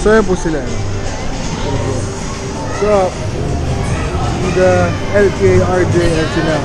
So yun po sila. So, the LKRJ at sila.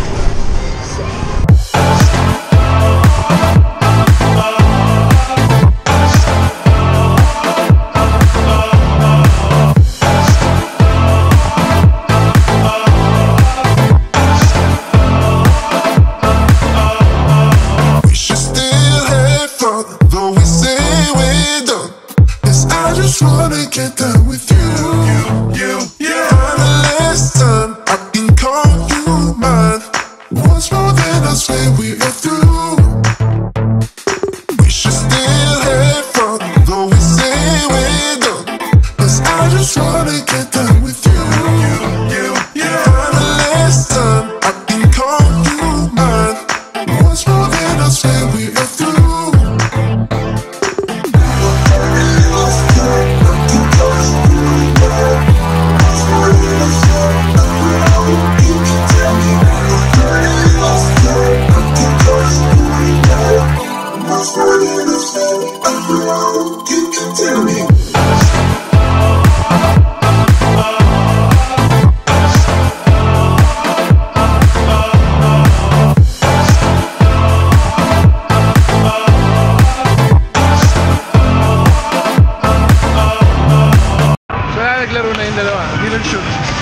Get down with you. For the last time, I can call you mine. Once more, then I swear we are through. We should still have fun, though we say we're done. 'Cause I just wanna get down with you. For the last time, I can call you mine. Once more, then I swear we are through. Naglaro na yung dalawa, hindi nag-shoot.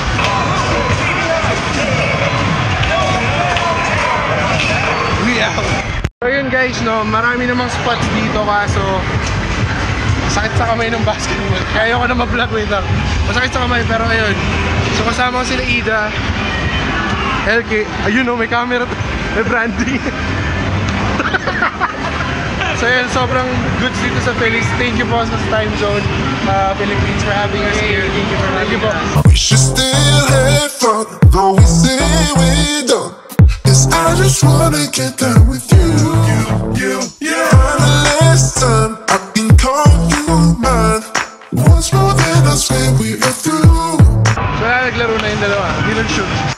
So yun guys, no, marami namang spots dito kaso sakit sa kamay ng basketball. Kaya ayoko na ma-vlog, wait lang. Masakit sa kamay pero ayun. So kasama ko sila Ida, LK, ayun no, may camera, may branding. So yun, sobrang goods dito sa Philippines. Thank you po sa time zone Philippines for having us here. Thank you for having us. We should still have fun, though we say we're done. 'Cause I just wanna get down with you. For the last time, I can call you mine. Once more, then I swear we are through. So naglaro na yung dalawa, hindi nag-shoot.